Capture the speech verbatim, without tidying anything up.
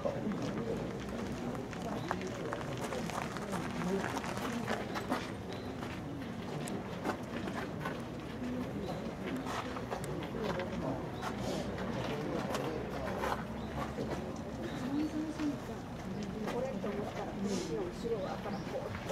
これと思ったら後ろはからこう。